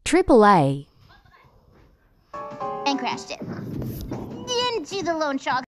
AAA. And crashed it. Into the loan shark.